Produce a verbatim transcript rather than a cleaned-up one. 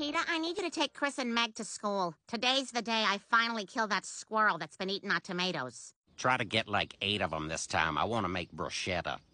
Peter, I need you to take Chris and Meg to school. Today's the day I finally kill that squirrel that's been eating our tomatoes. Try to get like eight of them this time. I want to make bruschetta.